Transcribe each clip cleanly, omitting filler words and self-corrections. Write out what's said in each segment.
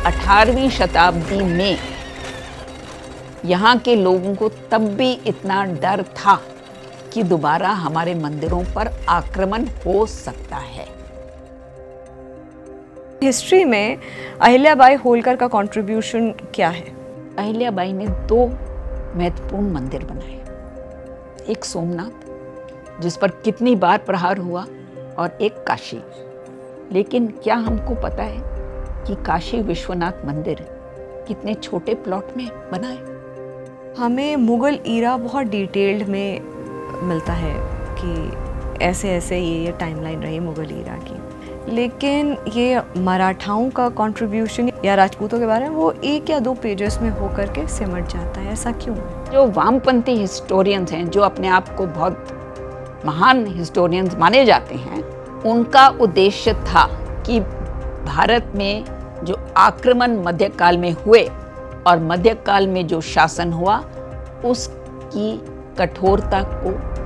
18वीं शताब्दी में यहाँ के लोगों को तब भी इतना डर था कि दोबारा हमारे मंदिरों पर आक्रमण हो सकता है। हिस्ट्री में अहिल्याबाई होलकर का कंट्रीब्यूशन क्या है? अहिल्याबाई ने 2 महत्वपूर्ण मंदिर बनाए, एक सोमनाथ जिस पर कितनी बार प्रहार हुआ और एक काशी। लेकिन क्या हमको पता है कि काशी विश्वनाथ मंदिर कितने छोटे प्लॉट में बना है? हमें मुग़ल ईरा बहुत डिटेल्ड में मिलता है कि ऐसे ऐसे ये टाइमलाइन रही मुग़ल ईरा की, लेकिन ये मराठाओं का कंट्रीब्यूशन या राजपूतों के बारे में वो 1 या 2 पेजेस में होकर के सिमट जाता है। ऐसा क्यों है? जो वामपंथी हिस्टोरियंस हैं, जो अपने आप को बहुत महान हिस्टोरियंस माने जाते हैं, उनका उद्देश्य था कि भारत में जो आक्रमण मध्यकाल में हुए और मध्यकाल में जो शासन हुआ उसकी कठोरता को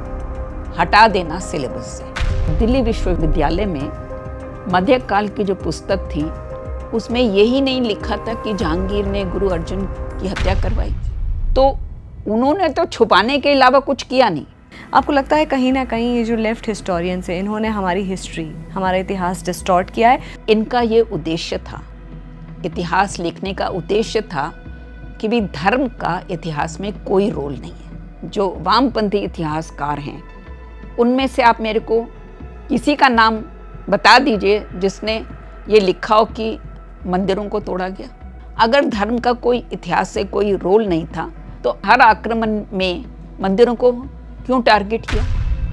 हटा देना सिलेबस से। दिल्ली विश्वविद्यालय में मध्यकाल की जो पुस्तक थी उसमें यही नहीं लिखा था कि जहांगीर ने गुरु अर्जुन की हत्या करवाई, तो उन्होंने तो छुपाने के अलावा कुछ किया नहीं। आपको लगता है कहीं ना कहीं ये जो लेफ्ट हिस्टोरियंस हैं इन्होंने हमारी हिस्ट्री, हमारा इतिहास डिस्टॉर्ट किया है? इनका ये उद्देश्य था, इतिहास लिखने का उद्देश्य था कि भी धर्म का इतिहास में कोई रोल नहीं है। जो वामपंथी इतिहासकार हैं उनमें से आप मेरे को किसी का नाम बता दीजिए जिसने ये लिखा हो कि मंदिरों को तोड़ा गया। अगर धर्म का कोई इतिहास से कोई रोल नहीं था तो हर आक्रमण में मंदिरों को क्यों टारगेट किया?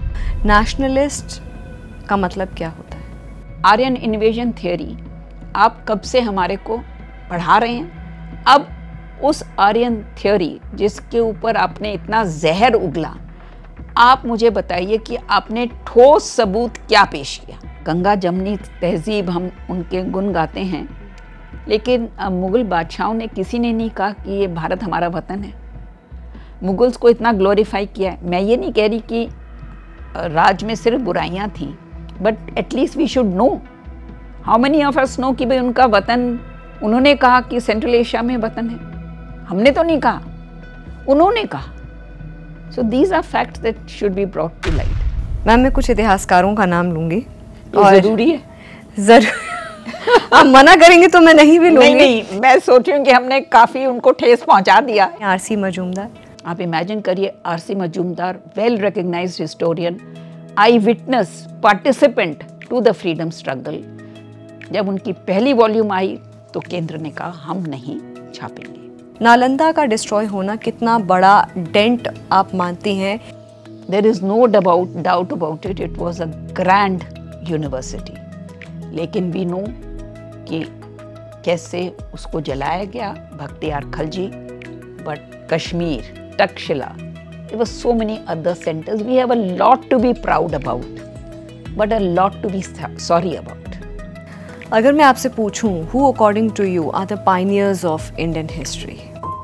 नेशनलिस्ट का मतलब क्या होता है? आर्यन इन्वेजन थियोरी आप कब से हमारे को पढ़ा रहे हैं। अब उस आर्यन थ्योरी जिसके ऊपर आपने इतना जहर उगला, आप मुझे बताइए कि आपने ठोस सबूत क्या पेश किया? गंगा जमनी तहजीब हम उनके गुण गाते हैं, लेकिन मुग़ल बादशाहों ने किसी ने नहीं कहा कि ये भारत हमारा वतन है। मुगल्स को इतना ग्लोरीफाई किया है। मैं ये नहीं कह रही कि राज में सिर्फ बुराइयां थीं, but at least we should know. How many of us know कि भाई उनका वतन, उन्होंने कहा कि सेंट्रल एशिया में वतन है, हमने तो नहीं कहा, उन्होंने कहा। So these are facts that should be brought to light. Ma'am, मैं कुछ इतिहासकारों का नाम लूंगी और जरूरी है? जरूर। आप मना करेंगे तो मैं नहीं भी लूंगी। नहीं, मैं सोच रही हूँ कि हमने काफी उनको ठेस पहुंचा दिया। आरसी मजूमदार, आप इमेजिन करिए, RC Majumdar, well recognised historian, eye witness, participant to the freedom struggle. जब उनकी पहली वॉल्यूम आई तो केंद्र ने कहा हम नहीं छापेंगे। नालंदा का डिस्ट्रॉय होना कितना बड़ा डेंट आप मानती हैं? There is no doubt about it. It was a grand university. लेकिन we know कि कैसे उसको जलाया गया, Bakhtiyar Khalji, but Kashmir, Takshila, there were so many other centers. We have a lot to be proud about, but a lot to be sorry about. अगर मैं आपसे पूछूं, who according to you are the pioneers of Indian history?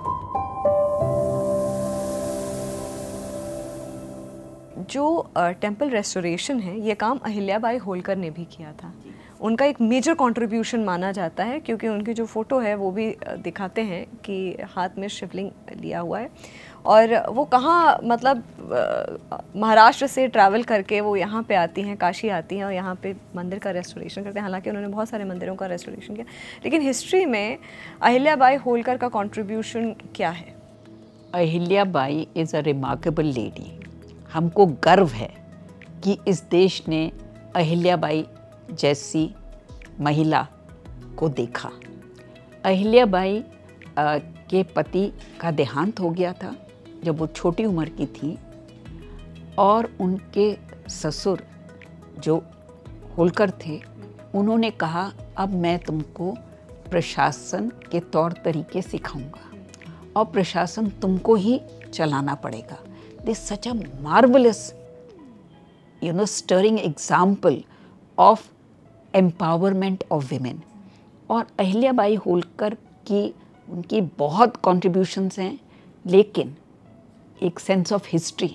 जो temple restoration है, ये काम अहिल्याबाई होलकर ने भी किया था। उनका एक मेजर कंट्रीब्यूशन माना जाता है, क्योंकि उनकी जो फ़ोटो है वो भी दिखाते हैं कि हाथ में शिवलिंग लिया हुआ है, और वो कहाँ, मतलब महाराष्ट्र से ट्रैवल करके वो यहाँ पे आती हैं, काशी आती हैं और यहाँ पे मंदिर का रेस्टोरेशन करते हैं। हालांकि उन्होंने बहुत सारे मंदिरों का रेस्टोरेशन किया, लेकिन हिस्ट्री में अहिल्याबाई होलकर का कंट्रीब्यूशन क्या है? Ahilyabai is a remarkable lady. हमको गर्व है कि इस देश ने अहिल्याबाई जैसी महिला को देखा। अहिल्याबाई के पति का देहांत हो गया था जब वो छोटी उम्र की थी, और उनके ससुर जो होलकर थे उन्होंने कहा अब मैं तुमको प्रशासन के तौर तरीके सिखाऊंगा और प्रशासन तुमको ही चलाना पड़ेगा। This is such a marvelous, stirring example of empowerment of women. और अहिल्याबाई होलकर की उनकी बहुत कॉन्ट्रीब्यूशंस हैं, लेकिन एक सेंस ऑफ हिस्ट्री,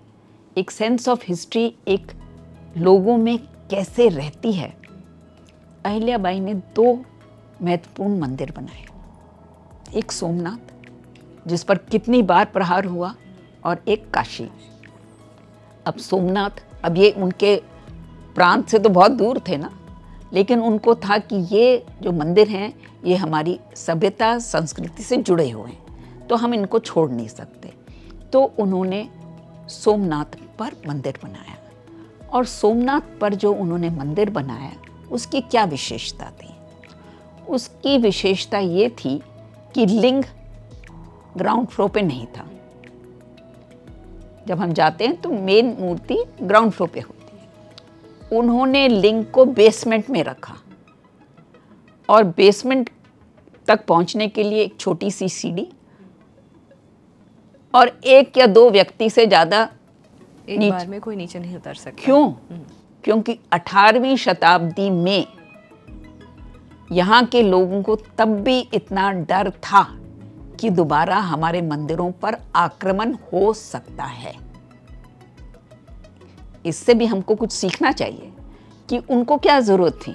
एक लोगों में कैसे रहती है। अहिल्याबाई ने 2 महत्वपूर्ण मंदिर बनाए। एक सोमनाथ जिस पर कितनी बार प्रहार हुआ, और एक काशी। अब सोमनाथ, अब ये उनके प्रांत से तो बहुत दूर थे ना, लेकिन उनको था कि ये जो मंदिर हैं ये हमारी सभ्यता संस्कृति से जुड़े हुए हैं, तो हम इनको छोड़ नहीं सकते। तो उन्होंने सोमनाथ पर मंदिर बनाया। और सोमनाथ पर जो उन्होंने मंदिर बनाया उसकी क्या विशेषता थी? उसकी विशेषता ये थी कि लिंग ग्राउंड फ्लोर पे नहीं था। जब हम जाते हैं तो मेन मूर्ति ग्राउंड फ्लोर पे होती है। उन्होंने लिंग को बेसमेंट में रखा, और बेसमेंट तक पहुंचने के लिए एक छोटी सी सीढ़ी, और एक या दो व्यक्ति से ज़्यादा एक बार में कोई नीचे नहीं उतर सकता। क्यों? क्योंकि 18वीं शताब्दी में यहाँ के लोगों को तब भी इतना डर था कि दोबारा हमारे मंदिरों पर आक्रमण हो सकता है। इससे भी हमको कुछ सीखना चाहिए कि उनको क्या जरूरत थी।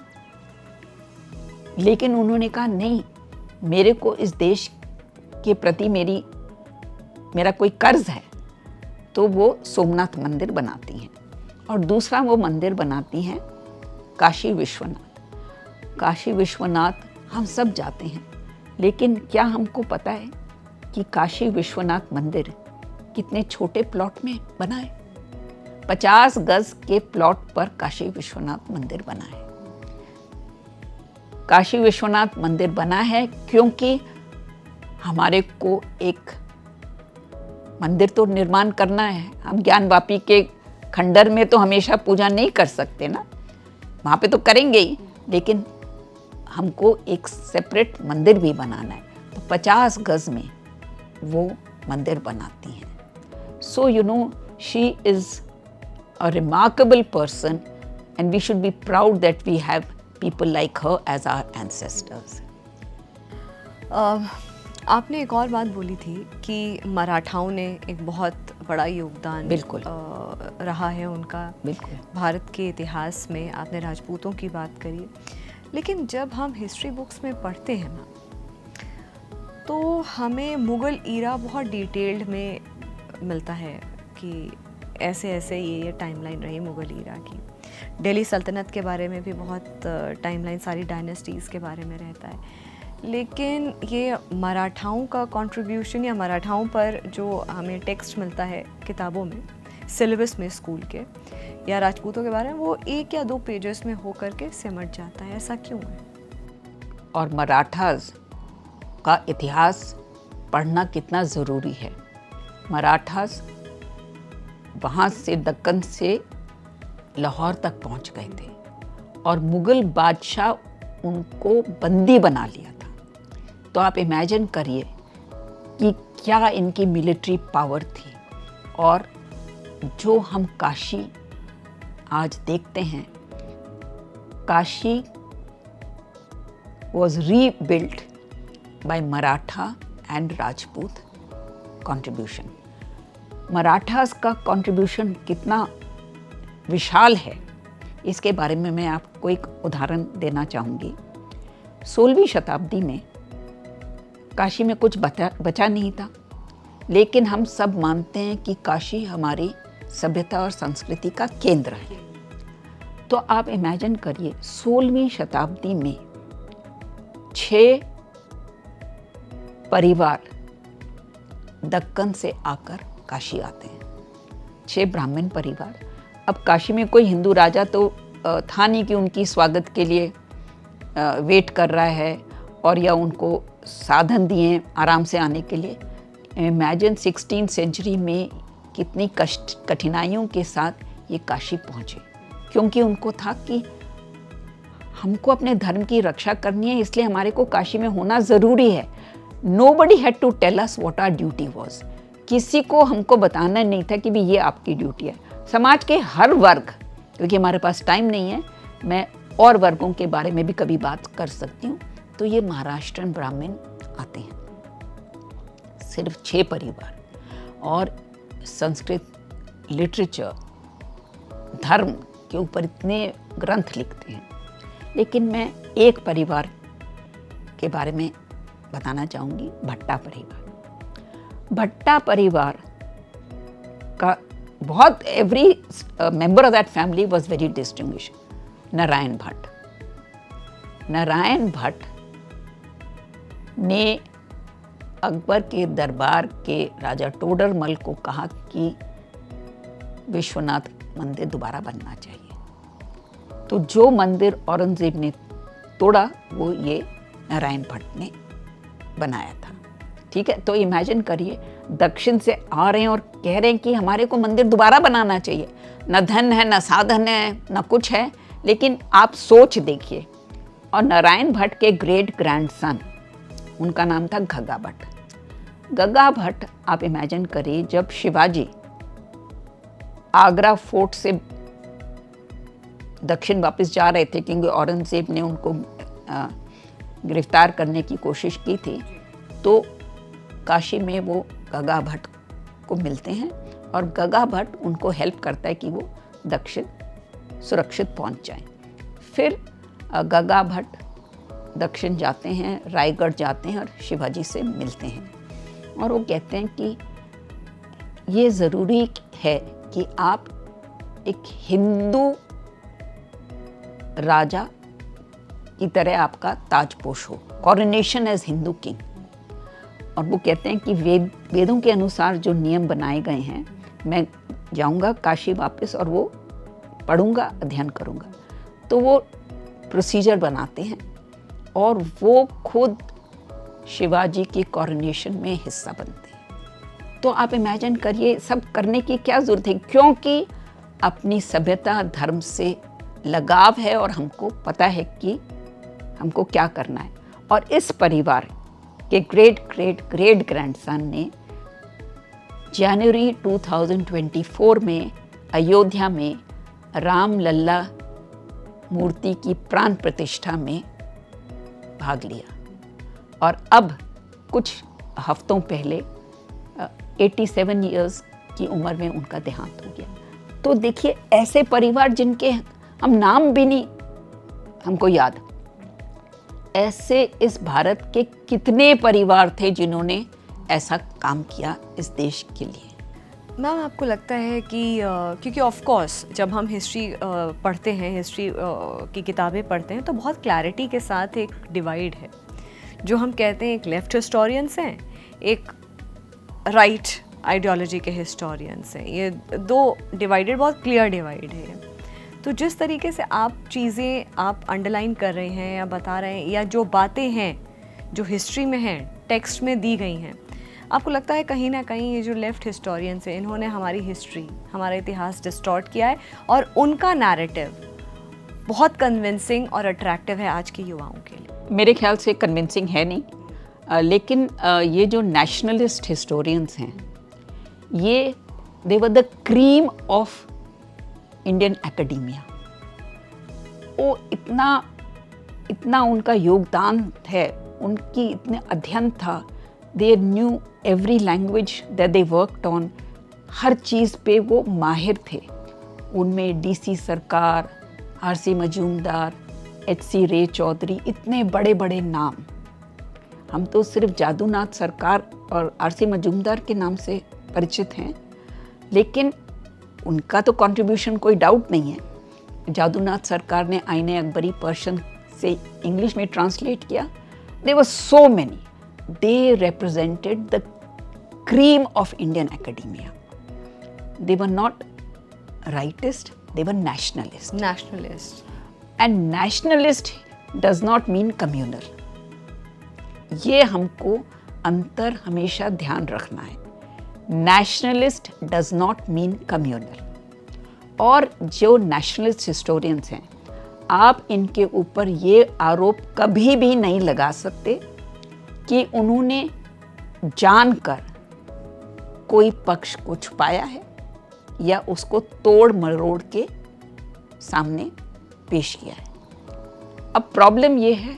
लेकिन उन्होंने कहा नहीं, मेरे को इस देश के प्रति मेरा कोई कर्ज है, तो वो सोमनाथ मंदिर बनाती हैं। और दूसरा वो मंदिर बनाती हैं काशी विश्वनाथ। काशी विश्वनाथ हम सब जाते हैं, लेकिन क्या हमको पता है कि काशी विश्वनाथ मंदिर कितने छोटे प्लॉट में बना है? 50 गज के प्लॉट पर काशी विश्वनाथ मंदिर बना है। काशी विश्वनाथ मंदिर बना है क्योंकि हमारे को एक मंदिर तो निर्माण करना है। हम ज्ञानवापी के खंडर में तो हमेशा पूजा नहीं कर सकते ना, वहाँ पे तो करेंगे ही, लेकिन हमको एक सेपरेट मंदिर भी बनाना है। तो 50 गज में वो मंदिर बनाती हैं। So you know, she is a remarkable person and we should be proud that we have people like her as our ancestors. आपने एक और बात बोली थी कि मराठाओं ने एक बहुत बड़ा योगदान बिल्कुल रहा है उनका बिल्कुल भारत के इतिहास में। आपने राजपूतों की बात करी, लेकिन जब हम हिस्ट्री बुक्स में पढ़ते हैं ना, तो हमें मुग़ल ईरा बहुत डिटेल्ड में मिलता है कि ऐसे ऐसे ये टाइमलाइन रही मुग़ल ईरा की। दिल्ली सल्तनत के बारे में भी बहुत टाइमलाइन, सारी डायनेस्टीज़ के बारे में रहता है। लेकिन ये मराठाओं का कंट्रीब्यूशन या मराठाओं पर जो हमें टेक्स्ट मिलता है किताबों में, सिलेबस में स्कूल के, या राजपूतों के बारे में, वो 1 या 2 पेजेस में हो करके सिमट जाता है। ऐसा क्यों है? और मराठास का इतिहास पढ़ना कितना ज़रूरी है। मराठास वहाँ से दक्कन से लाहौर तक पहुँच गए थे और मुग़ल बादशाह उनको बंदी बना लिया था। तो आप इमेजिन करिए कि क्या इनकी मिलिट्री पावर थी। और जो हम काशी आज देखते हैं, Kashi was rebuilt by Maratha and Rajput contribution. Marathas का कंट्रीब्यूशन कितना विशाल है, इसके बारे में मैं आपको एक उदाहरण देना चाहूँगी। 16वीं शताब्दी में काशी में कुछ बचा नहीं था, लेकिन हम सब मानते हैं कि काशी हमारी सभ्यता और संस्कृति का केंद्र है। तो आप इमेजिन करिए 16वीं शताब्दी में 6 परिवार दक्कन से आकर काशी आते हैं, 6 ब्राह्मण परिवार। अब काशी में कोई हिंदू राजा तो था नहीं कि उनकी स्वागत के लिए वेट कर रहा है और या उनको साधन दिए आराम से आने के लिए। इमेजिन 16th सेंचुरी में कितनी कठिनाइयों के साथ ये काशी पहुँचे, क्योंकि उनको था कि हमको अपने धर्म की रक्षा करनी है, इसलिए हमारे को काशी में होना ज़रूरी है। Nobody had to tell us what our duty was. किसी को हमको बताना नहीं था कि भी ये आपकी ड्यूटी है। समाज के हर वर्ग, क्योंकि हमारे पास टाइम नहीं है, मैं और वर्गों के बारे में भी कभी बात कर सकती हूँ। तो ये महाराष्ट्रन ब्राह्मण आते हैं, सिर्फ 6 परिवार, और संस्कृत, लिटरेचर, धर्म के ऊपर इतने ग्रंथ लिखते हैं। लेकिन मैं एक परिवार के बारे में बताना चाहूँगी, भट्टा परिवार। भट्टा परिवार का बहुत every member of that family was very distinguished. Narayan Bhatt, Narayan Bhatt ने अकबर के दरबार के राजा टोडरमल को कहा कि विश्वनाथ मंदिर दोबारा बनना चाहिए। तो जो मंदिर औरंगजेब ने तोड़ा वो ये नारायण भट्ट ने बनाया था। ठीक है, तो इमेजिन करिए दक्षिण से आ रहे हैं और कह रहे हैं कि हमारे को मंदिर दोबारा बनाना चाहिए। न धन है, न साधन है, न कुछ है, लेकिन आप सोच देखिए। और नारायण भट्ट के ग्रेट ग्रैंडसन, उनका नाम था गग्गा भट्ट। गग्गा भट्ट आप इमेजिन करिए, जब शिवाजी आगरा फोर्ट से दक्षिण वापस जा रहे थे क्योंकि औरंगजेब ने उनको गिरफ्तार करने की कोशिश की थी, तो काशी में वो गग्गा भट्ट को मिलते हैं और गग्गा भट्ट उनको हेल्प करता है कि वो दक्षिण सुरक्षित पहुंच जाएं। फिर गग्गा भट्ट दक्षिण जाते हैं, रायगढ़ जाते हैं और शिवाजी से मिलते हैं और वो कहते हैं कि ये ज़रूरी है कि आप एक हिंदू राजा की तरह आपका ताजपोश हो, कॉरोनेशन एज हिंदू किंग। और वो कहते हैं कि वेदों के अनुसार जो नियम बनाए गए हैं, मैं जाऊंगा काशी वापस और वो पढ़ूंगा, अध्ययन करूंगा। तो वो प्रोसीजर बनाते हैं और वो खुद शिवाजी की कॉरोनेशन में हिस्सा बनते हैं। तो आप इमेजिन करिए सब करने की क्या ज़रूरत है, क्योंकि अपनी सभ्यता धर्म से लगाव है और हमको पता है कि हमको क्या करना है। और इस परिवार के ग्रेट ग्रेट ग्रेट ग्रैंडसन ने जनवरी 2024 में अयोध्या में राम लल्ला मूर्ति की प्राण प्रतिष्ठा में भाग लिया और अब कुछ हफ्तों पहले 87 इयर्स की उम्र में उनका देहांत हो गया। तो देखिए ऐसे परिवार जिनके हम नाम भी नहीं हमको याद, ऐसे इस भारत के कितने परिवार थे जिन्होंने ऐसा काम किया इस देश के लिए। मैम आपको लगता है कि क्योंकि ऑफ कोर्स जब हम हिस्ट्री पढ़ते हैं, हिस्ट्री की किताबें पढ़ते हैं, तो बहुत क्लैरिटी के साथ एक डिवाइड है। जो हम कहते हैं एक लेफ्ट हिस्टोरियंस हैं, एक राइट आइडियोलॉजी के हिस्टोरियंस हैं। ये दो डिवाइडेड, बहुत क्लियर डिवाइड है। तो जिस तरीके से आप चीज़ें आप अंडरलाइन कर रहे हैं या बता रहे हैं, या जो बातें हैं जो हिस्ट्री में हैं, टेक्स्ट में दी गई हैं, आपको लगता है कहीं ना कहीं ये जो लेफ्ट हिस्टोरियंस हैं, इन्होंने हमारी हिस्ट्री, हमारा इतिहास डिस्टॉर्ट किया है और उनका नैरेटिव बहुत कन्विंसिंग और अट्रैक्टिव है आज के युवाओं के लिए? मेरे ख्याल से कन्विंसिंग है नहीं, लेकिन ये जो नेशनलिस्ट हिस्टोरियंस हैं, ये they were the cream of Indian academia. वो इतना उनका योगदान है, उनकी इतने अध्ययन था, they knew every language that they worked on, हर चीज़ पे वो माहिर थे। उनमें DC सरकार, RC मजूमदार, HC रे चौधरी, इतने बड़े बड़े नाम। हम तो सिर्फ जादूनाथ सरकार और RC मजूमदार के नाम से परिचित हैं, लेकिन उनका तो कंट्रीब्यूशन कोई डाउट नहीं है। जादूनाथ सरकार ने आईने अकबरी पर्शियन से इंग्लिश में ट्रांसलेट किया। There were so many, they represented the cream of Indian academia. They were not rightist, they were nationalist. And nationalist does not mean communal. ये हमको अंतर हमेशा ध्यान रखना है। Nationalist does not mean communal. और जो नेशनलिस्ट हिस्टोरियंस हैं, आप इनके ऊपर ये आरोप कभी भी नहीं लगा सकते कि उन्होंने जानकर कोई पक्ष को छुपाया है या उसको तोड़ मरोड़ के सामने पेश किया है। अब प्रॉब्लम ये है,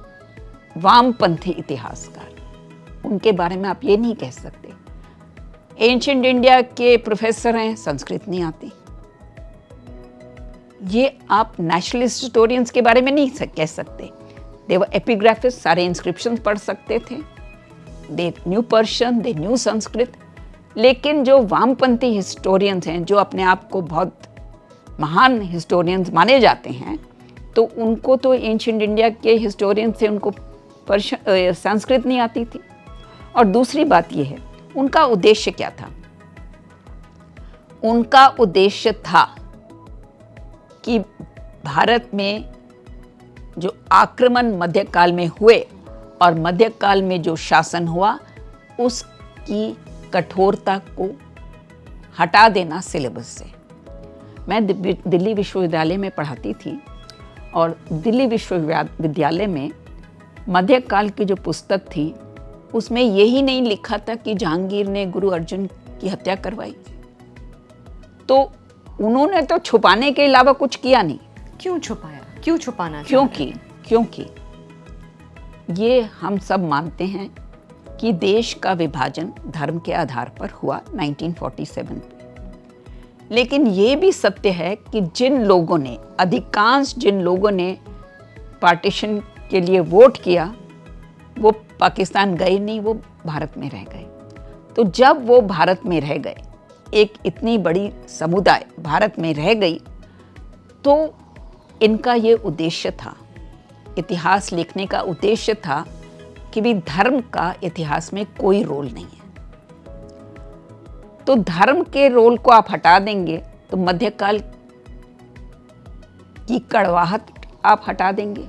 वामपंथी इतिहासकार, उनके बारे में आप ये नहीं कह सकते। एंशिएंट इंडिया के प्रोफेसर हैं, संस्कृत नहीं आती। ये आप नेशनलिस्ट हिस्टोरियंस के बारे में नहीं कह सकते। दे वर एपिग्राफिस्ट, सारे इंस्क्रिप्शन पढ़ सकते थे, they knew Persian, they knew Sanskrit. लेकिन जो वामपंथी हिस्टोरियंस हैं, जो अपने आप को बहुत महान हिस्टोरियंस माने जाते हैं, तो उनको तो एंशिएंट इंडिया के हिस्टोरियन से उनको संस्कृत नहीं आती थी। और दूसरी बात यह है, उनका उद्देश्य क्या था? उनका उद्देश्य था कि भारत में जो आक्रमण मध्यकाल में हुए और मध्यकाल में जो शासन हुआ, उसकी कठोरता को हटा देना सिलेबस से। मैं दिल्ली विश्वविद्यालय में पढ़ाती थी और दिल्ली विश्वविद्यालय में मध्यकाल की जो पुस्तक थी उसमें यही नहीं लिखा था कि जहांगीर ने गुरु अर्जुन की हत्या करवाई। तो उन्होंने तो छुपाने के अलावा कुछ किया नहीं। क्यों छुपाया? क्यों छुपाना? क्योंकि ये हम सब मानते हैं कि देश का विभाजन धर्म के आधार पर हुआ 1947 में। लेकिन ये भी सत्य है कि अधिकांश जिन लोगों ने पार्टीशन के लिए वोट किया, वो पाकिस्तान गए नहीं, वो भारत में रह गए। तो जब वो भारत में रह गए, एक इतनी बड़ी समुदाय भारत में रह गई, तो इनका ये उद्देश्य था, इतिहास लिखने का उद्देश्य था कि भी धर्म का इतिहास में कोई रोल नहीं है। तो धर्म के रोल को आप हटा देंगे तो मध्यकाल की कड़वाहट आप हटा देंगे।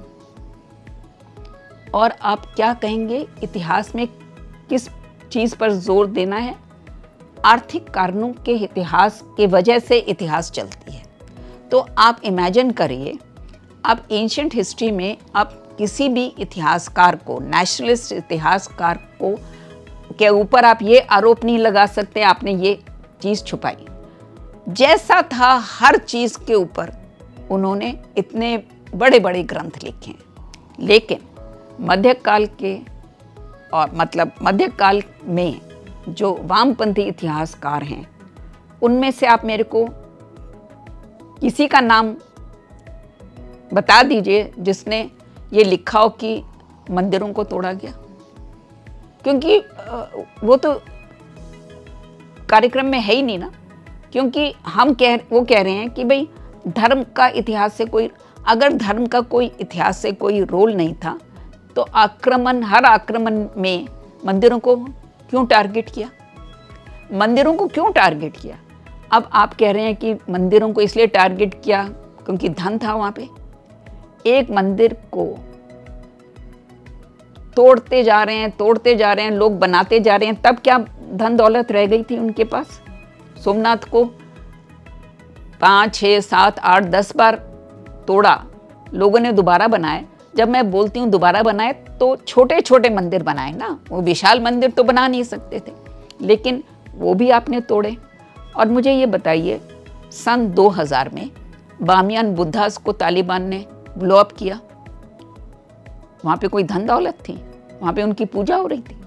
और आप क्या कहेंगे, इतिहास में किस चीज़ पर जोर देना है? आर्थिक कारणों के इतिहास के वजह से इतिहास चलती है। तो आप इमेजिन करिए, आप एंशिएंट हिस्ट्री में आप किसी भी इतिहासकार को, नेशनलिस्ट इतिहासकार को के ऊपर आप ये आरोप नहीं लगा सकते आपने ये चीज़ छुपाई। जैसा था हर चीज़ के ऊपर उन्होंने इतने बड़े बड़े ग्रंथ लिखे हैं। लेकिन मध्यकाल के मध्यकाल में जो वामपंथी इतिहासकार हैं, उनमें से आप मेरे को किसी का नाम बता दीजिए जिसने ये लिखा हो कि मंदिरों को तोड़ा गया। क्योंकि वो तो कार्यक्रम में है ही नहीं ना। क्योंकि वो कह रहे हैं कि भाई धर्म का इतिहास से अगर धर्म का कोई इतिहास से कोई रोल नहीं था, तो हर आक्रमण में मंदिरों को क्यों टारगेट किया? मंदिरों को क्यों टारगेट किया? अब आप कह रहे हैं कि मंदिरों को इसलिए टारगेट किया क्योंकि धन था वहाँ पे। एक मंदिर को तोड़ते जा रहे हैं, लोग बनाते जा रहे हैं, तब क्या धन दौलत रह गई थी उनके पास? सोमनाथ को 5, 6, 7, 8, 10 बार तोड़ा, लोगों ने दोबारा बनाए। जब मैं बोलती हूँ दोबारा बनाए, तो छोटे छोटे मंदिर बनाए ना, वो विशाल मंदिर तो बना नहीं सकते थे, लेकिन वो भी आपने तोड़े। और मुझे ये बताइए, सन 2000 में बामियान बुद्धास को तालिबान ने ब्लो अप किया, वहाँ पे कोई धन दौलत थी? वहाँ पे उनकी पूजा हो रही थी।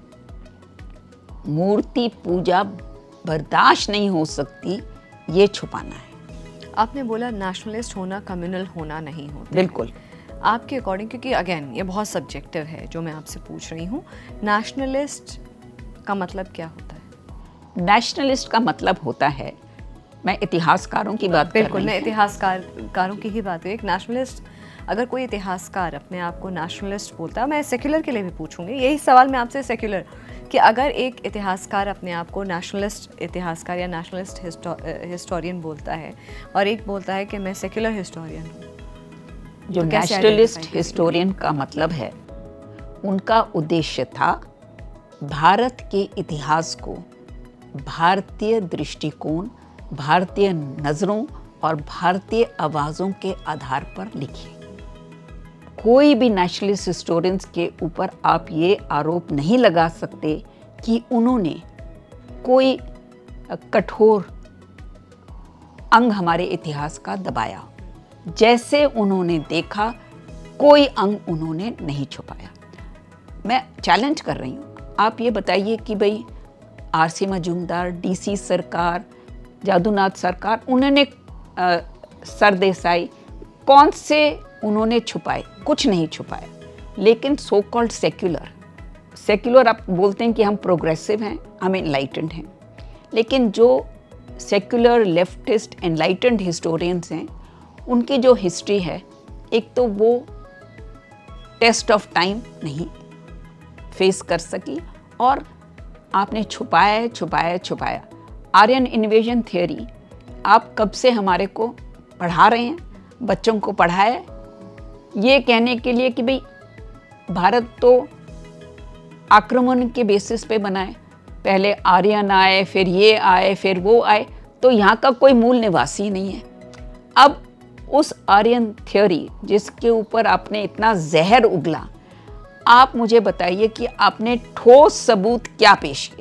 मूर्ति पूजा बर्दाश्त नहीं हो सकती, ये छुपाना है। आपने बोला नेशनलिस्ट होना कम्युनल होना नहीं होता। बिल्कुल। आपके अकॉर्डिंग, क्योंकि अगेन ये बहुत सब्जेक्टिव है जो मैं आपसे पूछ रही हूँ, नेशनलिस्ट का मतलब क्या होता है? नेशनलिस्ट का मतलब होता है, मैं इतिहासकारों की बात कर रही हूँ। बिल्कुल, मैं इतिहासकारों की ही बात हुई। एक नेशनलिस्ट, अगर कोई इतिहासकार अपने आप को नेशनलिस्ट बोलता है, मैं सेक्युलर के लिए भी पूछूंगी यही सवाल मैं आपसे, सेक्युलर, कि अगर एक इतिहासकार अपने आप को नेशनलिस्ट इतिहासकार या नेशनलिस्ट हिस्टोरियन बोलता है और एक बोलता है कि मैं सेक्युलर हिस्टोरियन हूँ, जो नेशनलिस्ट हिस्टोरियन का मतलब है, उनका उद्देश्य था भारत के इतिहास को भारतीय दृष्टिकोण, भारतीय नज़रों और भारतीय आवाज़ों के आधार पर लिखिए। कोई भी नेशनलिस्ट हिस्टोरियंस के ऊपर आप ये आरोप नहीं लगा सकते कि उन्होंने कोई कठोर अंग हमारे इतिहास का दबाया। जैसे उन्होंने देखा, कोई अंग उन्होंने नहीं छुपाया। मैं चैलेंज कर रही हूँ, आप ये बताइए कि भाई आरसी मजूमदार, डीसी सरकार, जादूनाथ सरकार, उन्होंने सरदेसाई, कौन से उन्होंने छुपाए? कुछ नहीं छुपाया। लेकिन सो कॉल्ड सेक्युलर आप बोलते हैं कि हम प्रोग्रेसिव हैं, हम एनलाइटेंड हैं, लेकिन जो सेक्युलर लेफ्टिस्ट एनलाइटेंड हिस्टोरियंस हैं उनकी जो हिस्ट्री है, एक तो वो टेस्ट ऑफ टाइम नहीं फेस कर सकी और आपने छुपाया। आर्यन इन्वेजन थियोरी आप कब से हमारे को पढ़ा रहे हैं, बच्चों को पढ़ाया ये कहने के लिए कि भाई भारत तो आक्रमण के बेसिस पे बना है, पहले आर्यन आए, फिर ये आए, फिर वो आए, तो यहाँ का कोई मूल निवासी नहीं है। अब उस आर्यन थ्योरी जिसके ऊपर आपने इतना जहर उगला, आप मुझे बताइए कि आपने ठोस सबूत क्या पेश किया।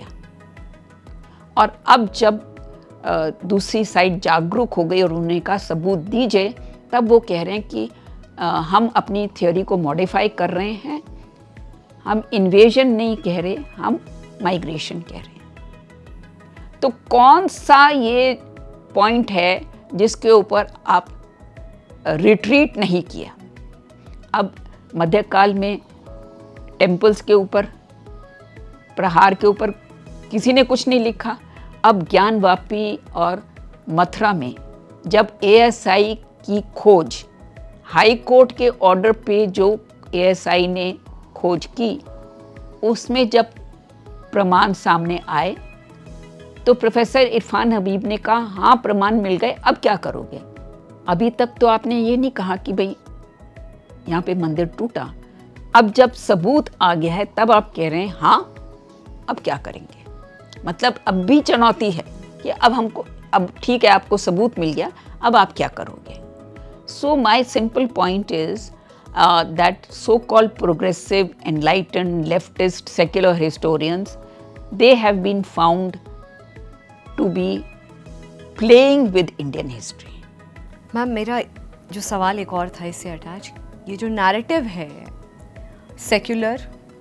और अब जब दूसरी साइड जागरूक हो गई और उन्होंने कहा सबूत दीजिए, तब वो कह रहे हैं कि हम अपनी थ्योरी को मॉडिफाई कर रहे हैं, हम इन्वेजन नहीं कह रहे, हम माइग्रेशन कह रहे हैं। तो कौन सा ये पॉइंट है जिसके ऊपर आप रिट्रीट नहीं किया? अब मध्यकाल में टेम्पल्स के ऊपर, प्रहार के ऊपर किसी ने कुछ नहीं लिखा। अब ज्ञानवापी और मथुरा में जब एएसआई की खोज, हाई कोर्ट के ऑर्डर पे जो एएसआई ने खोज की, उसमें जब प्रमाण सामने आए तो प्रोफेसर इरफान हबीब ने कहा हाँ प्रमाण मिल गए, अब क्या करोगे? अभी तक तो आपने ये नहीं कहा कि भाई यहाँ पे मंदिर टूटा। अब जब सबूत आ गया है तब आप कह रहे हैं हाँ अब क्या करेंगे। मतलब अब भी चुनौती है कि अब ठीक है, आपको सबूत मिल गया, अब आप क्या करोगे। So my simple point is that so called progressive, enlightened, leftist, secular historians, they have been found to be playing with Indian history. Ma'am मेरा जो सवाल एक और था इससे अटैच, ये जो नैरेटिव है सेक्युलर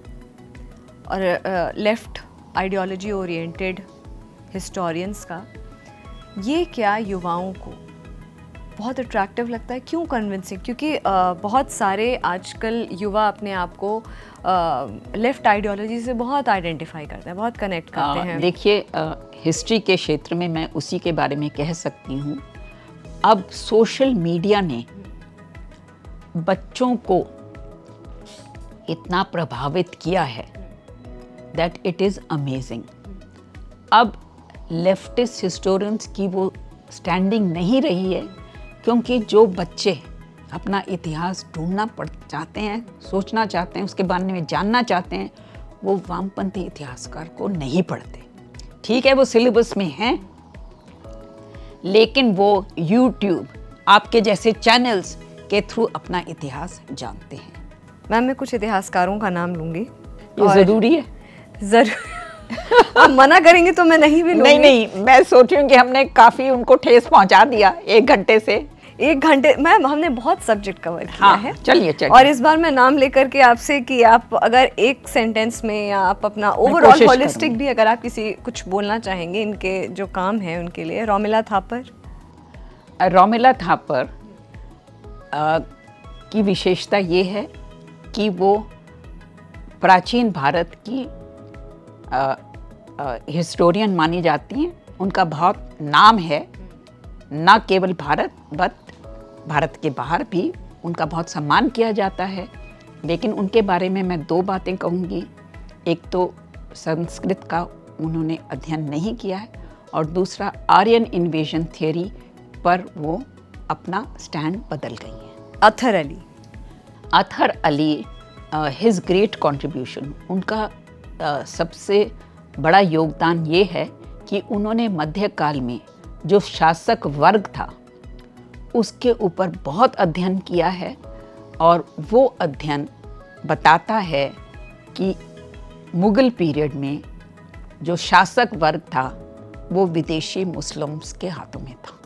और लेफ्ट आइडियोलॉजी ओरिएंटेड हिस्टोरियंस का, ये क्या युवाओं को बहुत अट्रैक्टिव लगता है? क्यों कन्विंसिंग? क्योंकि बहुत सारे आजकल युवा अपने आप को लेफ्ट आइडियोलॉजी से बहुत आइडेंटिफाई करते हैं, बहुत कनेक्ट करते हैं। देखिए हिस्ट्री के क्षेत्र में मैं उसी के बारे में कह सकती हूँ। अब सोशल मीडिया ने बच्चों को इतना प्रभावित किया है दैट इट इज़ अमेजिंग। अब लेफ्टिस्ट हिस्टोरियंस की वो स्टैंडिंग नहीं रही है, क्योंकि जो बच्चे अपना इतिहास ढूंढना चाहते हैं, सोचना चाहते हैं, उसके बारे में जानना चाहते हैं, वो वामपंथी इतिहासकार को नहीं पढ़ते। ठीक है वो सिलेबस में हैं, लेकिन वो यूट्यूब आपके जैसे चैनल्स के थ्रू अपना इतिहास जानते हैं। मैम मैं कुछ इतिहासकारों का नाम लूँगी। ये ज़रूरी है? ज़रूर। आप मना करेंगे तो मैं नहीं भी लूँगी। नहीं, मैं सोच रही हूँ कि हमने काफ़ी उनको ठेस पहुँचा दिया 1 घंटे से। 1 घंटे मैम हमने बहुत सब्जेक्ट कवर किया है। चलिए। और इस बार मैं नाम लेकर के आपसे कि आप अगर एक सेंटेंस में या आप अपना ओवरऑल होलिस्टिक भी अगर आप कुछ बोलना चाहेंगे इनके जो काम है उनके लिए। रोमिला थापर की विशेषता ये है कि वो प्राचीन भारत की हिस्टोरियन मानी जाती हैं। उनका बहुत नाम है, न केवल भारत के बाहर भी उनका बहुत सम्मान किया जाता है। लेकिन उनके बारे में मैं 2 बातें कहूँगी। एक तो संस्कृत का उन्होंने अध्ययन नहीं किया है, और दूसरा आर्यन इन्वेजन थियोरी पर वो अपना स्टैंड बदल गई हैं। Athar Ali his great contribution, उनका सबसे बड़ा योगदान ये है कि उन्होंने मध्यकाल में जो शासक वर्ग था उसके ऊपर बहुत अध्ययन किया है, और वो अध्ययन बताता है कि मुग़ल पीरियड में जो शासक वर्ग था वो विदेशी मुस्लिम्स के हाथों में था।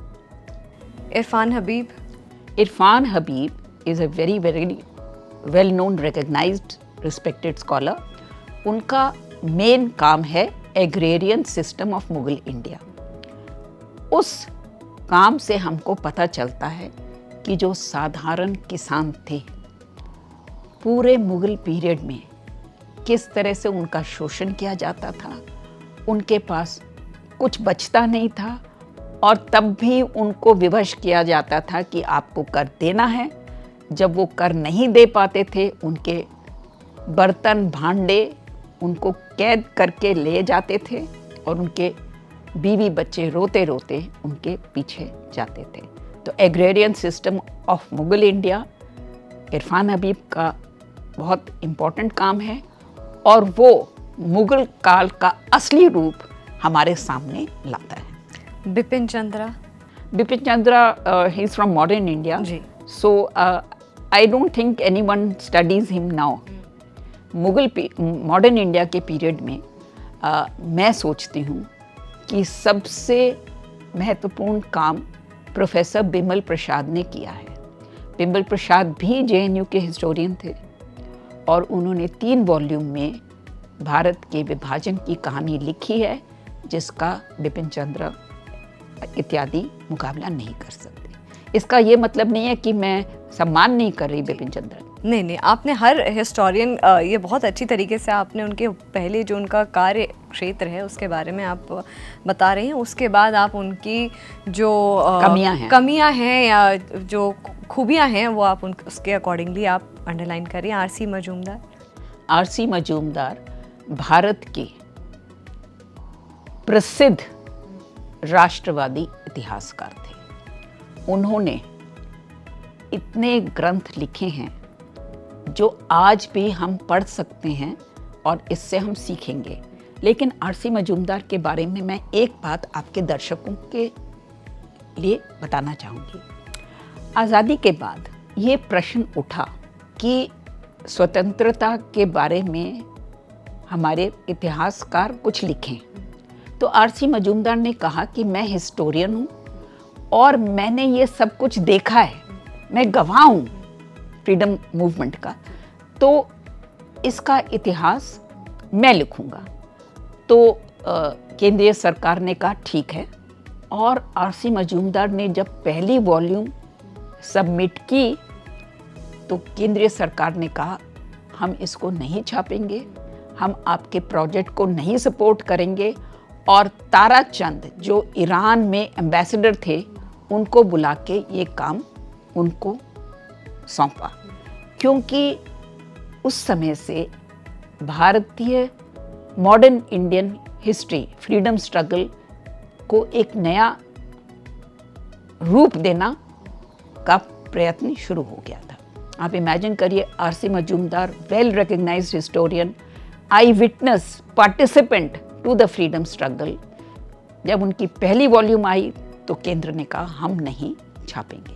Irfan Habib is a very well known, recognised, respected scholar. उनका मेन काम है agrarian system of Mughal India. उस काम से हमको पता चलता है कि जो साधारण किसान थे पूरे मुगल पीरियड में किस तरह से उनका शोषण किया जाता था, उनके पास कुछ बचता नहीं था और तब भी उनको विवश किया जाता था कि आपको कर देना है। जब वो कर नहीं दे पाते थे, उनके बर्तन भांडे उनको कैद करके ले जाते थे और उनके बीवी बच्चे रोते रोते उनके पीछे जाते थे। तो agrarian system of Mughal India Irfan Habib का बहुत इम्पोर्टेंट काम है और वो मुगल काल का असली रूप हमारे सामने लाता है। Bipin Chandra? Bipin Chandra, he is from modern India, so I don't think anyone studies him now. Mughal modern India के पीरियड में मैं सोचती हूँ कि सबसे महत्वपूर्ण काम प्रोफेसर बिमल प्रसाद ने किया है। बिमल प्रसाद भी जेएनयू के हिस्टोरियन थे और उन्होंने 3 वॉल्यूम में भारत के विभाजन की कहानी लिखी है, जिसका बिपिन चंद्र इत्यादि मुकाबला नहीं कर सकते। इसका ये मतलब नहीं है कि मैं सम्मान नहीं कर रही बिपिन चंद्र। नहीं, आपने हर हिस्टोरियन ये बहुत अच्छी तरीके से आपने उनके पहले जो उनका कार्य क्षेत्र है उसके बारे में आप बता रहे हैं। उसके बाद आप उनकी जो कमियां हैं या जो खूबियां हैं वो आप उसके अकॉर्डिंगली आप अंडरलाइन करें। आरसी मजूमदार? आरसी मजूमदार भारत के प्रसिद्ध राष्ट्रवादी इतिहासकार थे। उन्होंने इतने ग्रंथ लिखे हैं जो आज भी हम पढ़ सकते हैं और इससे हम सीखेंगे। लेकिन आरसी मजूमदार के बारे में मैं एक बात आपके दर्शकों के लिए बताना चाहूँगी। आज़ादी के बाद ये प्रश्न उठा कि स्वतंत्रता के बारे में हमारे इतिहासकार कुछ लिखें, तो आरसी मजूमदार ने कहा कि मैं हिस्टोरियन हूँ और मैंने ये सब कुछ देखा है, मैं गवाह हूँ फ्रीडम मूवमेंट का, तो इसका इतिहास मैं लिखूंगा। तो केंद्रीय सरकार ने कहा ठीक है, और आरसी मजूमदार ने जब पहली वॉल्यूम सबमिट की तो केंद्रीय सरकार ने कहा हम इसको नहीं छापेंगे, हम आपके प्रोजेक्ट को नहीं सपोर्ट करेंगे, और ताराचंद जो ईरान में एम्बेसडर थे उनको बुला के ये काम उनको सौंपा, क्योंकि उस समय से भारतीय modern Indian history freedom struggle को एक नया रूप देना का प्रयत्न शुरू हो गया था। आप इमेजिन करिए, RC Majumdar well recognised historian, eye witness, participant to the freedom struggle, जब उनकी पहली वॉल्यूम आई तो केंद्र ने कहा हम नहीं छापेंगे।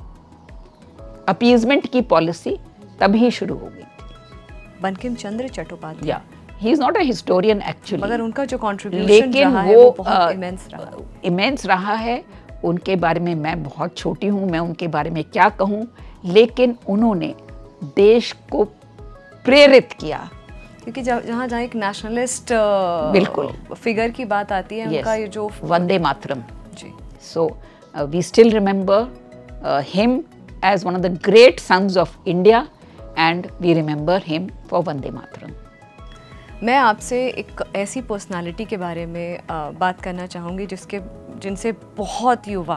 अपीजमेंट की पॉलिसी तभी शुरू हो गई थी। Bankim Chandra Chattopadhyay, he is not a historian actually, मगर उनका जो कंट्रीब्यूशन लेकिन रहा है वो बहुत इमेंस रहा है। उनके बारे में मैं बहुत छोटी हूँ, मैं उनके बारे में क्या कहूँ, लेकिन उन्होंने देश को प्रेरित किया, क्योंकि जहाँ एक नेशनलिस्ट बिल्कुल फिगर की बात आती है, उनका ये जो Vande Mataram ji, so we still remember him as one of the great sons of India and we remember him for Vande Mataram। मैं आपसे एक ऐसी पर्सनालिटी के बारे में बात करना चाहूँगी जिनसे बहुत युवा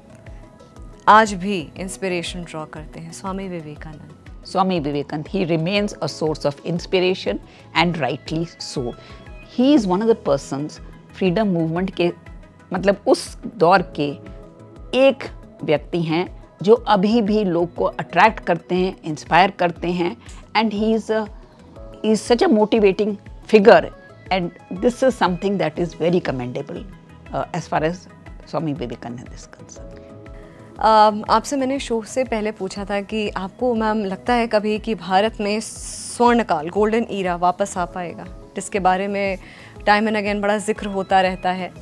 आज भी इंस्पिरेशन ड्रॉ करते हैं, Swami Vivekananda. Swami Vivekananda, he remains a source of inspiration and rightly so। He is one of the persons freedom movement के मतलब उस दौर के एक व्यक्ति हैं जो अभी भी लोग को अट्रैक्ट करते हैं, इंस्पायर करते हैं, and he is such a motivating figure, and this is something that is very commendable as far as Swami Vivekananda is concern. आपसे मैंने शो से पहले पूछा था कि आपको मैम लगता है कभी कि भारत में स्वर्णकाल, गोल्डन ईरा वापस आ पाएगा, जिसके बारे में टाइम एंड अगेन बड़ा जिक्र होता रहता है।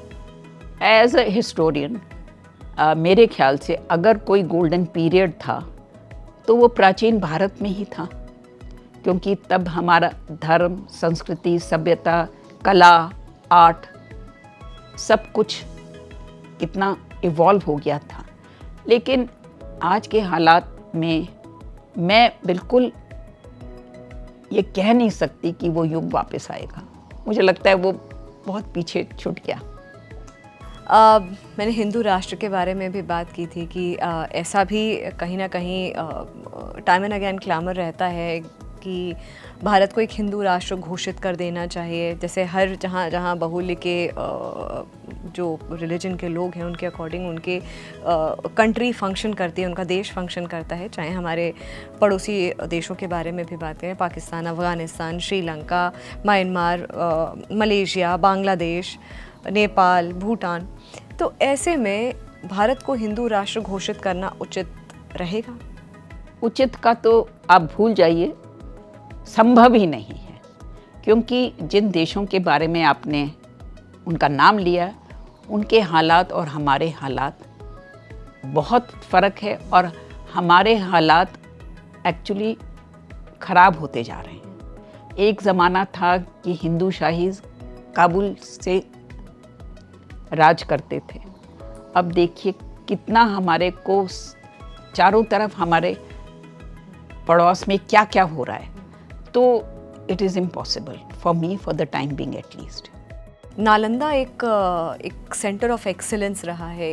एज अ हिस्टोरियन मेरे ख्याल से अगर कोई गोल्डन पीरियड था तो वो प्राचीन भारत में ही था, क्योंकि तब हमारा धर्म, संस्कृति, सभ्यता, कला, आर्ट सब कुछ कितना इवॉल्व हो गया था। लेकिन आज के हालात में मैं बिल्कुल ये कह नहीं सकती कि वो युग वापस आएगा। मुझे लगता है वो बहुत पीछे छूट गया। मैंने हिंदू राष्ट्र के बारे में भी बात की थी कि ऐसा भी कहीं ना कहीं टाइम एंड अगेन क्लैमर रहता है कि भारत को एक हिंदू राष्ट्र घोषित कर देना चाहिए। जैसे हर जहाँ जहाँ बहुल्य के जो रिलीजन के लोग हैं उनके अकॉर्डिंग उनके कंट्री फंक्शन करती है, उनका देश फंक्शन करता है। चाहे हमारे पड़ोसी देशों के बारे में भी बात करें, पाकिस्तान, अफ़गानिस्तान, श्रीलंका, म्यांमार, मलेशिया, बांग्लादेश, नेपाल, भूटान। तो ऐसे में भारत को हिंदू राष्ट्र घोषित करना उचित रहेगा? उचित का तो आप भूल जाइए, संभव ही नहीं है। क्योंकि जिन देशों के बारे में आपने उनका नाम लिया, उनके हालात और हमारे हालात बहुत फ़र्क है, और हमारे हालात एक्चुअली ख़राब होते जा रहे हैं। एक ज़माना था कि हिंदू शाही काबुल से राज करते थे। अब देखिए कितना हमारे को चारों तरफ हमारे पड़ोस में क्या क्या हो रहा है। तो it is impossible for me for the time being at least. Nalanda एक सेंटर ऑफ एक्सीलेंस रहा है,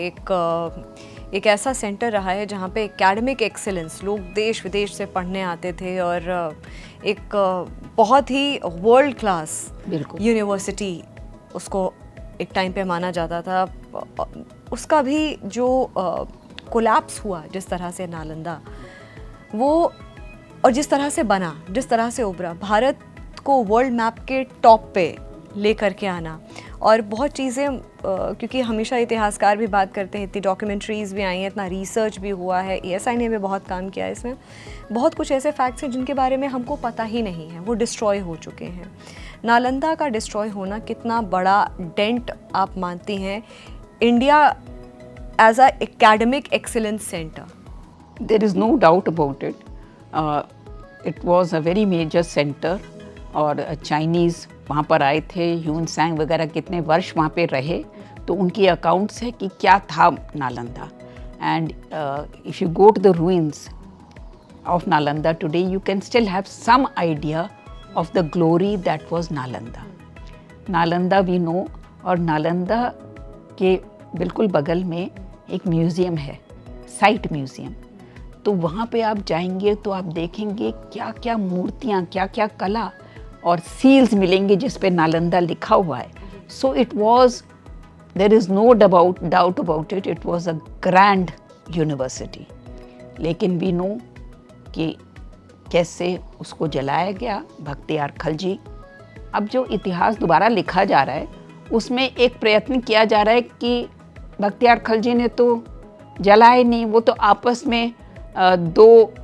एक ऐसा सेंटर रहा है जहाँ पे एकेडमिक एक्सीलेंस, लोग देश विदेश से पढ़ने आते थे, और एक बहुत ही वर्ल्ड क्लास यूनिवर्सिटी उसको एक टाइम पे माना जाता था। उसका भी जो कोलैप्स हुआ जिस तरह से नालंदा, वो और जिस तरह से बना, जिस तरह से उभरा, भारत को वर्ल्ड मैप के टॉप पे लेकर के आना, और बहुत चीज़ें क्योंकि हमेशा इतिहासकार भी बात करते हैं, इतनी डॉक्यूमेंट्रीज़ भी आई हैं, इतना रिसर्च भी हुआ है, ESI ने भी बहुत काम किया है इसमें। बहुत कुछ ऐसे फैक्ट्स हैं जिनके बारे में हमको पता ही नहीं है, वो डिस्ट्रॉय हो चुके हैं। नालंदा का डिस्ट्रॉय होना कितना बड़ा डेंट आप मानती हैं India as a academic excellence centre? There is no doubt about it. It was a very major centre, और चाइनीज़ वहाँ पर आए थे, ह्यून सांग वगैरह कितने वर्ष वहाँ पे रहे, तो उनकी अकाउंट्स है कि क्या था Nalanda. And if you go to the ruins of Nalanda today, you can still have some idea of the glory that was Nalanda. Nalanda we know, और नालंदा के बिल्कुल बगल में एक म्यूज़ियम है, साइट म्यूज़ियम। तो वहाँ पे आप जाएंगे तो आप देखेंगे क्या क्या मूर्तियाँ, क्या क्या कला, और सील्स मिलेंगे जिस पे नालंदा लिखा हुआ है। So it was, there is no doubt about it, it was a grand university. लेकिन वी नो कि कैसे उसको जलाया गया, बख्तियार खलजी। अब जो इतिहास दोबारा लिखा जा रहा है उसमें एक प्रयत्न किया जा रहा है कि बख्तियार खलजी ने तो जलाए नहीं, वो तो आपस में दो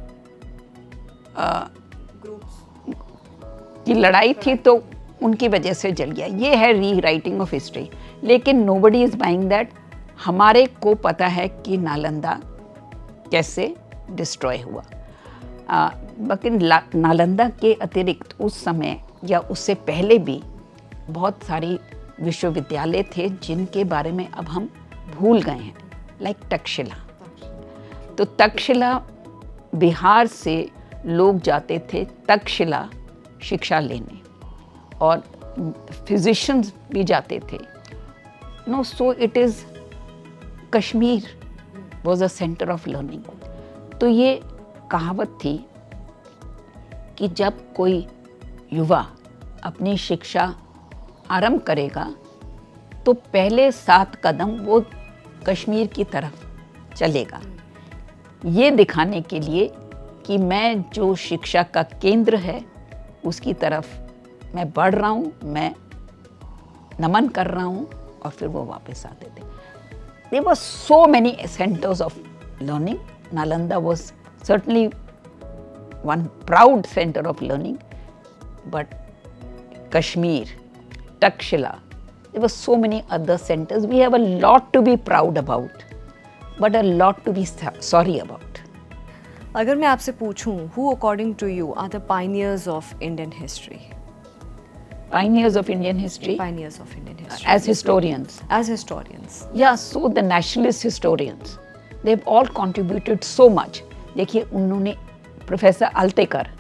की लड़ाई थी तो उनकी वजह से जल गया। ये है री राइटिंग ऑफ हिस्ट्री, लेकिन नोबडी इज़ बाइंग दैट। हमारे को पता है कि नालंदा कैसे डिस्ट्रॉय हुआ। लेकिन नालंदा के अतिरिक्त उस समय या उससे पहले भी बहुत सारी विश्वविद्यालय थे जिनके बारे में अब हम भूल गए हैं, लाइक तक्षशिला। तो तक्षशिला, बिहार से लोग जाते थे तक्षशिला शिक्षा लेने, और फिजिशियंस भी जाते थे। No, so it is Kashmir was a centre of learning. तो ये कहावत थी कि जब कोई युवा अपनी शिक्षा आरंभ करेगा तो पहले 7 कदम वो कश्मीर की तरफ चलेगा, ये दिखाने के लिए कि मैं जो शिक्षा का केंद्र है उसकी तरफ मैं बढ़ रहा हूँ, मैं नमन कर रहा हूँ। और फिर वो वापस आते थे। There were so many centers of learning. Nalanda was certainly one proud center of learning, but Kashmir, Takshila, there were so many other centers. We have a lot to be proud about, but a lot to be sorry about. अगर मैं आपसे पूछूं, who according to you are the pioneers of Indian history? Pioneers of Indian history? Pioneers of Indian history. As historians? As historians. Yeah, so the nationalist historians, they've all contributed so much. देखिए उन्होंने professor Altekar,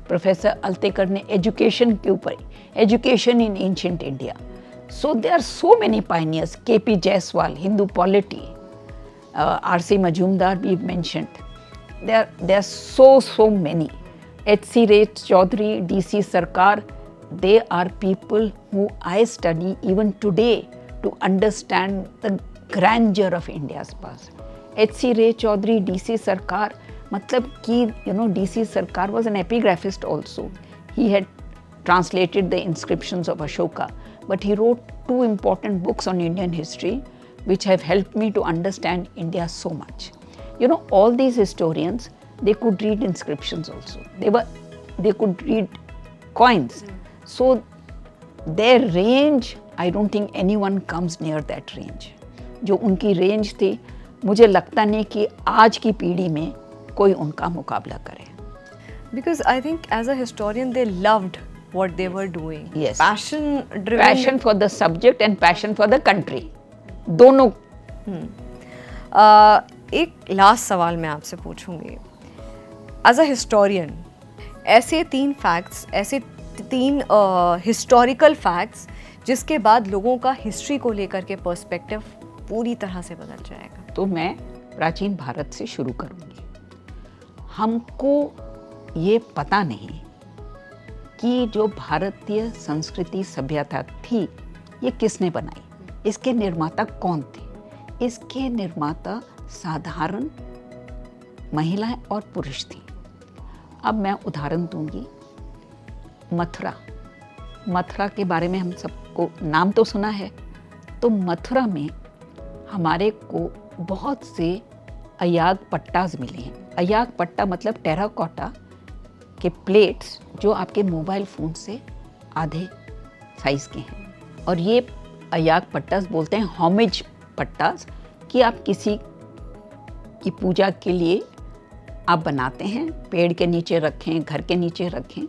professor Altekar ने education के ऊपर, education in ancient India. So there are so many pioneers. K.P. Jaiswal, Hindu polity, R.C. Majumdar we've mentioned. There are so many. H.C. Ray Chaudhary, D.C. Sarkar, they are people who I study even today to understand the grandeur of India's past. H.C. Ray Chaudhary, D.C. Sarkar, matlab ki, D.C. Sarkar was an epigraphist also. He had translated the inscriptions of Ashoka. But he wrote 2 important books on Indian history which have helped me to understand India so much. All these historians, they could read inscriptions also. They could read coins. So their range, I don't think anyone comes near that range. जो उनकी range थी, मुझे लगता नहीं कि आज की पीढ़ी में कोई उनका मुकाबला करे. Because I think as a historian they loved what they were doing. Yes. Passion for the subject and passion for the country. दोनों. एक लास्ट सवाल मैं आपसे पूछूंगी. As a historian, ऐसे 3 facts, ऐसे 3 historical facts जिसके बाद लोगों का हिस्ट्री को लेकर के पर्सपेक्टिव पूरी तरह से बदल जाएगा. तो मैं प्राचीन भारत से शुरू करूंगी. हमको ये पता नहीं कि जो भारतीय संस्कृति सभ्यता थी ये किसने बनाई, इसके निर्माता कौन थे. इसके निर्माता साधारण महिलाएं और पुरुष थी. अब मैं उदाहरण दूंगी. मथुरा के बारे में हम सबको नाम तो सुना है. तो मथुरा में हमारे को बहुत से अयाग पट्टाज मिले हैं. अयाग पट्टा मतलब टेराकोटा के प्लेट्स जो आपके मोबाइल फ़ोन से आधे साइज़ के हैं. और ये अयाग पट्टास बोलते हैं होमेज पट्टास, कि आप किसी की पूजा के लिए आप बनाते हैं, पेड़ के नीचे रखें, घर के नीचे रखें.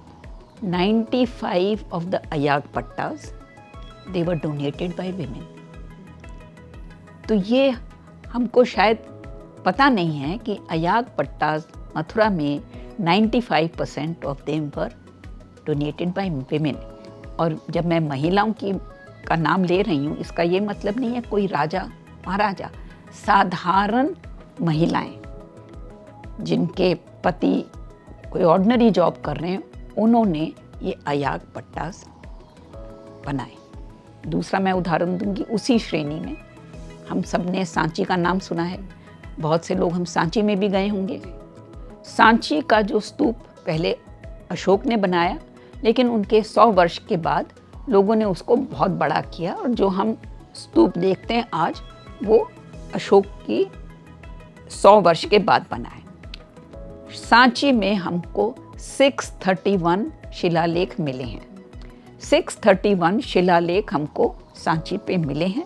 95 of the अयाग pattas they were donated by women. तो ये हमको शायद पता नहीं है कि अयाग पट्टास मथुरा में 95% of them were donated by women. और जब मैं महिलाओं का नाम ले रही हूँ, इसका ये मतलब नहीं है कोई राजा महाराजा, साधारण महिलाएं जिनके पति कोई ऑर्डिनरी जॉब कर रहे हैं, उन्होंने ये अयाग पट्टास बनाए. दूसरा मैं उदाहरण दूंगी उसी श्रेणी में. हम सब ने सांची का नाम सुना है. बहुत से लोग हम सांची में भी गए होंगे. सांची का जो स्तूप पहले अशोक ने बनाया, लेकिन उनके 100 वर्ष के बाद लोगों ने उसको बहुत बड़ा किया और जो हम स्तूप देखते हैं आज, वो अशोक की 100 वर्ष के बाद बना है. सांची में हमको 631 शिलालेख मिले हैं. 631 शिलालेख हमको सांची पे मिले हैं.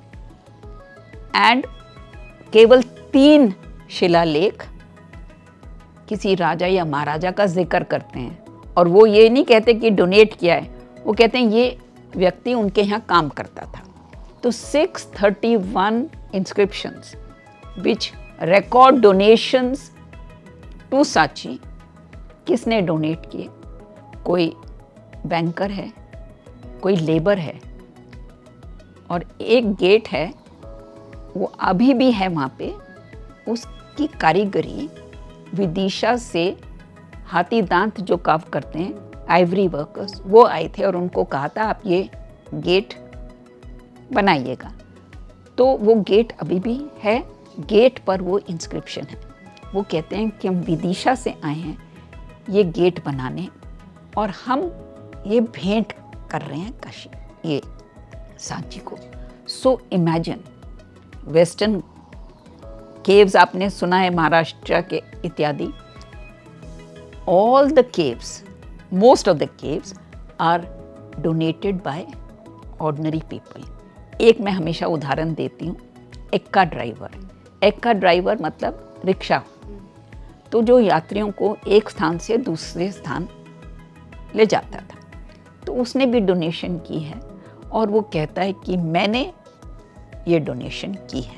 एंड केवल 3 शिलालेख किसी राजा या महाराजा का जिक्र करते हैं. और वो ये नहीं कहते कि डोनेट किया है, वो कहते हैं ये व्यक्ति उनके यहाँ काम करता था. तो 631 inscriptions which record donations to Sanchi. किसने डोनेट किए? कोई बैंकर है, कोई लेबर है, और एक गेट है, वो अभी भी है वहाँ पे. उसकी कारीगरी विदिशा से हाथी दांत जो काम करते हैं, आइवरी वर्कर्स, वो आए थे और उनको कहा था आप ये गेट बनाइएगा. तो वो गेट अभी भी है. गेट पर वो इंस्क्रिप्शन है. वो कहते हैं कि हम विदिशा से आए हैं ये गेट बनाने, और हम ये भेंट कर रहे हैं काशी, ये सांची को. So imagine. वेस्टर्न केव्स आपने सुना है, महाराष्ट्र के इत्यादि. All the caves, most of the caves are donated by ordinary people. एक मैं हमेशा उदाहरण देती हूँ, एक्का ड्राइवर. एक्का ड्राइवर मतलब रिक्शा. तो जो यात्रियों को एक स्थान से दूसरे स्थान ले जाता था, तो उसने भी डोनेशन की है, और वो कहता है कि मैंने ये डोनेशन की है.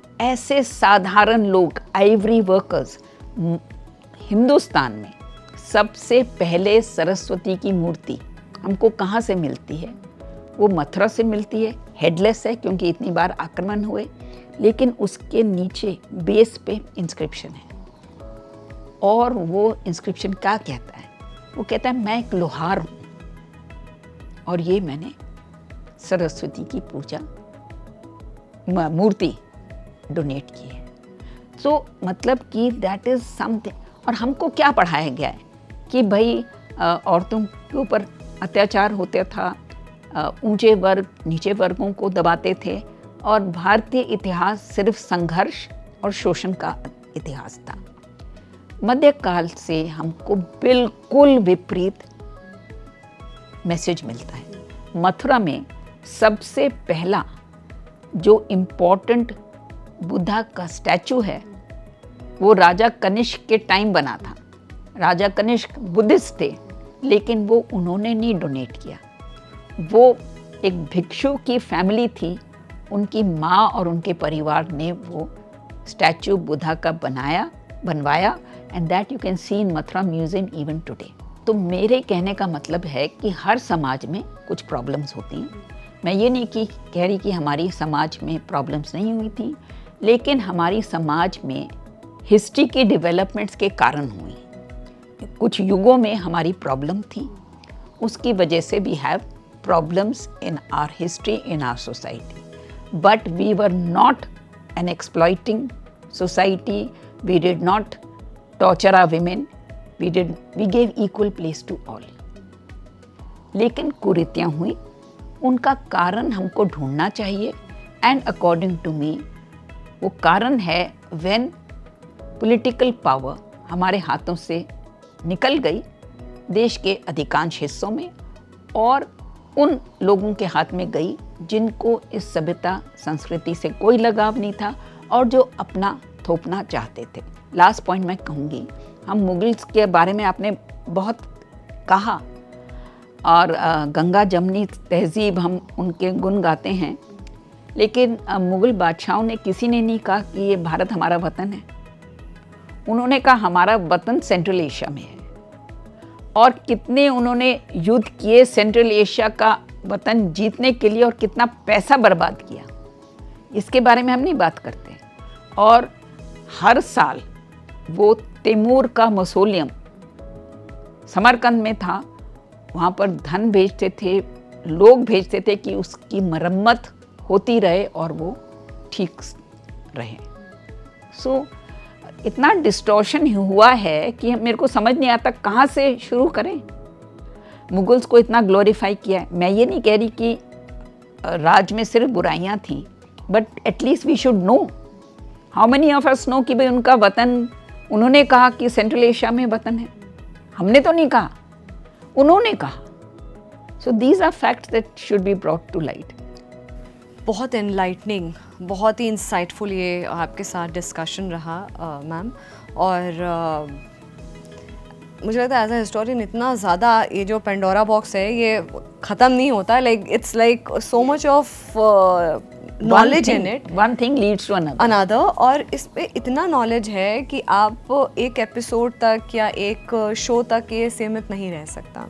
ऐसे साधारण लोग, आइवरी वर्कर्स, हिंदुस्तान में सबसे पहले सरस्वती की मूर्ति हमको कहाँ से मिलती है? वो मथुरा से मिलती है। हेडलेस है क्योंकि इतनी बार आक्रमण हुए, लेकिन उसके नीचे बेस पे इंस्क्रिप्शन है। और वो इंस्क्रिप्शन क्या कहता है? वो कहता है मैं एक लोहार हूँ और ये मैंने सरस्वती की पूजा मूर्ति डोनेट की है। तो मतलब कि दैट इज़ समथिंग। और हमको क्या पढ़ाया गया है कि भाई औरतों के ऊपर अत्याचार होता था, ऊंचे वर्ग नीचे वर्गों को दबाते थे, और भारतीय इतिहास सिर्फ संघर्ष और शोषण का इतिहास था। मध्यकाल से हमको बिल्कुल विपरीत मैसेज मिलता है। मथुरा में सबसे पहला जो इम्पोर्टेंट बुद्धा का स्टैचू है वो राजा कनिष्क के टाइम बना था। राजा कनिष्क बुद्धिस्ट थे, लेकिन वो उन्होंने नहीं डोनेट किया। वो एक भिक्षु की फैमिली थी, उनकी माँ और उनके परिवार ने वो स्टैचू बुद्धा का बनवाया, and that you can see in Mathura museum even today. तो मेरे कहने का मतलब है कि हर समाज में कुछ प्रॉब्लम्स होती हैं। मैं ये नहीं कह रही कि हमारी समाज में प्रॉब्लम्स नहीं हुई थी, लेकिन हमारी समाज में हिस्ट्री के डेवलपमेंट्स के कारण हुई। कुछ युगों में हमारी प्रॉब्लम थी, उसकी वजह से we have problems in our history, in our society. But we were not an exploiting society. We did not torture our women. We gave equal place to all. लेकिन कुरीतियाँ हुई, उनका कारण हमको ढूंढना चाहिए। And according to me, वो कारण है when political power हमारे हाथों से निकल गई देश के अधिकांश हिस्सों में, और उन लोगों के हाथ में गई जिनको इस सभ्यता संस्कृति से कोई लगाव नहीं था और जो अपना थोपना चाहते थे। लास्ट पॉइंट मैं कहूँगी, हम मुगल्स के बारे में आपने बहुत कहा, और गंगा जमनी तहजीब हम उनके गुण गाते हैं, लेकिन मुग़ल बादशाहों ने किसी ने नहीं कहा कि ये भारत हमारा वतन है। उन्होंने कहा हमारा वतन सेंट्रल एशिया में है, और कितने उन्होंने युद्ध किए सेंट्रल एशिया का वतन जीतने के लिए, और कितना पैसा बर्बाद किया, इसके बारे में हम नहीं बात करते। और हर साल वो तैमूर का मौसोलियम समरकंद में था, वहाँ पर धन भेजते थे, लोग भेजते थे कि उसकी मरम्मत होती रहे और वो ठीक रहे। सो इतना डिस्टॉर्शन हुआ है कि मेरे को समझ नहीं आता कहाँ से शुरू करें। मुगल्स को इतना ग्लोरीफाई किया है। मैं ये नहीं कह रही कि राज में सिर्फ बुराइयाँ थीं, but at least we should know. How many of us know कि भाई उनका वतन, उन्होंने कहा कि सेंट्रल एशिया में वतन है, हमने तो नहीं कहा, उन्होंने कहा। So these are facts that should be brought to light. बहुत एनलाइटनिंग, बहुत ही इंसाइटफुल ये आपके साथ डिस्कशन रहा मैम। और मुझे लगता है एज अ हिस्टोरियन इतना ज़्यादा ये जो पेंडोरा बॉक्स है ये ख़त्म नहीं होता। Like it's like so much of knowledge in it, one thing leads to another. और इस पे इतना नॉलेज है कि आप एक एपिसोड तक या एक शो तक ये सीमित नहीं रह सकता।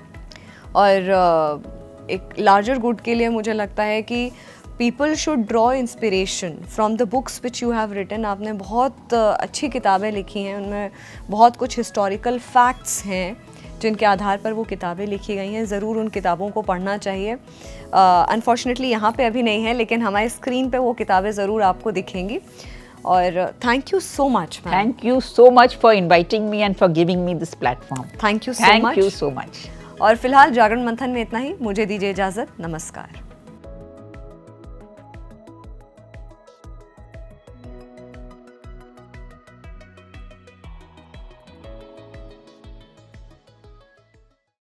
और एक लार्जर गुड के लिए मुझे लगता है कि people should draw inspiration from the books which you have written. आपने बहुत अच्छी किताबें लिखी हैं, उनमें बहुत कुछ हिस्टोरिकल फैक्ट्स हैं जिनके आधार पर वो किताबें लिखी गई हैं। ज़रूर उन किताबों को पढ़ना चाहिए। अनफॉर्चुनेटली यहाँ पे अभी नहीं है, लेकिन हमारे स्क्रीन पे वो किताबें ज़रूर आपको दिखेंगी। और thank you so much. Thank you so much for inviting me and for giving me this platform. Thank you so much. Thank you so much. और फिलहाल जागरण मंथन में इतना ही। मुझे दीजिए इजाज़त। नमस्कार।